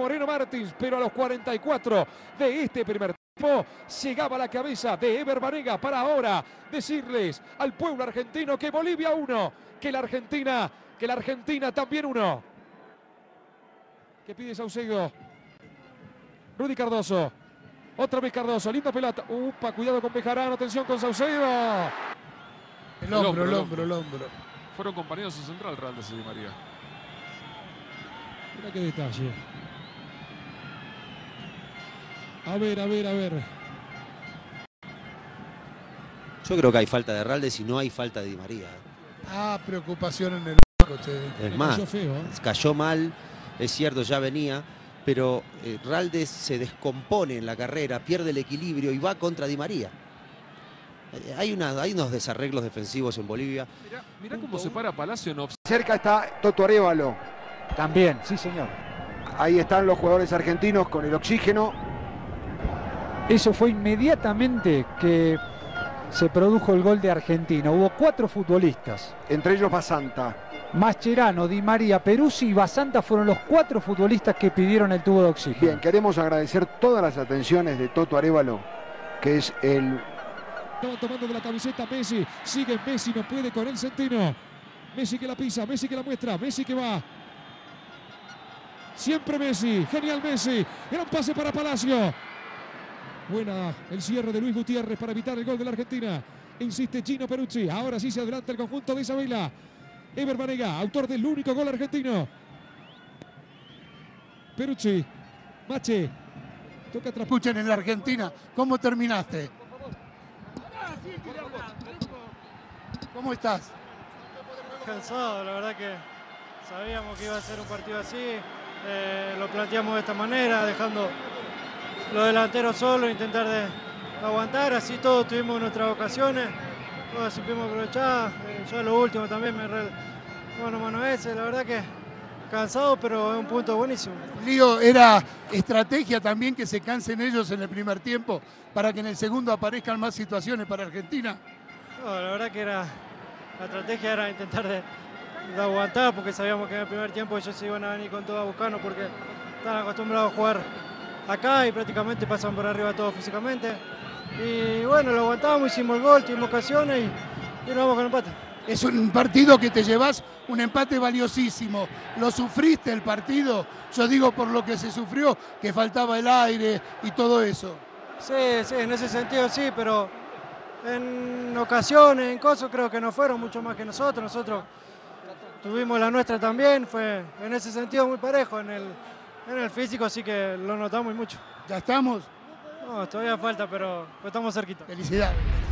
Moreno Martins, pero a los 44 de este primer tiempo llegaba a la cabeza de Ever Banega para ahora decirles al pueblo argentino que Bolivia 1, que la Argentina también 1. Que pide Saucedo. Rudy Cardoso. Otra vez Cardoso, linda pelota. Upa, cuidado con Bejarano, atención con Saucedo. El hombro. Fueron compañeros en central, Raldes y Di María. Mira qué detalle. A ver. Yo creo que hay falta de Raldes y no hay falta de Di María. Preocupación en el coche. Es más, Cayó feo, ¿eh? cayó mal, es cierto, ya venía, pero Raldes se descompone en la carrera, pierde el equilibrio y va contra Di María. Hay unos desarreglos defensivos en Bolivia. Mirá cómo se para Palacio en offside. Cerca está Toto Arévalo. También, sí señor. Ahí están los jugadores argentinos con el oxígeno. Eso fue inmediatamente que se produjo el gol de Argentina. Hubo 4 futbolistas. Entre ellos Basanta. Mascherano, Di María, Peruzzi y Basanta fueron los 4 futbolistas que pidieron el tubo de oxígeno. Bien, queremos agradecer todas las atenciones de Toto Arévalo, que es el... Estaban tomando de la camiseta Messi. Sigue Messi, no puede con el Centeno. Messi que la pisa, Messi que la muestra, Messi que va. Siempre Messi, genial Messi. Gran pase para Palacio. Buena el cierre de Luis Gutiérrez para evitar el gol de la Argentina. Insiste Gino Peruzzi. Ahora sí se adelanta el conjunto de Isabela. Ever Banega, autor del único gol argentino. Peruzzi. Mache. Toca atrás. Escuchen en la Argentina, ¿cómo terminaste? ¿Cómo estás? Cansado, la verdad que sabíamos que iba a ser un partido así. Lo planteamos de esta manera, dejando los delanteros solos, intentar de aguantar. Así todos tuvimos nuestras ocasiones, todas supimos aprovechar. Ya lo último también me mano ese, la verdad que cansado, pero es un punto buenísimo. Lío, ¿era estrategia también que se cansen ellos en el primer tiempo para que en el segundo aparezcan más situaciones para Argentina? No, la verdad que la estrategia era intentar de aguantar, porque sabíamos que en el primer tiempo ellos se iban a venir con todo a buscarnos porque están acostumbrados a jugar acá y prácticamente pasan por arriba todos físicamente. Y bueno, lo aguantamos, hicimos el gol, tuvimos ocasiones y nos vamos con el empate. Es un partido que te llevas un empate valiosísimo. ¿Lo sufriste el partido? Yo digo por lo que se sufrió, que faltaba el aire y todo eso. Sí, en ese sentido sí, pero en ocasiones, en cosas, creo que no fueron mucho más que nosotros. Nosotros tuvimos la nuestra también, fue en ese sentido muy parejo. En el físico sí que lo notamos mucho. ¿Ya estamos? No, todavía falta, pero estamos cerquita. Felicidades.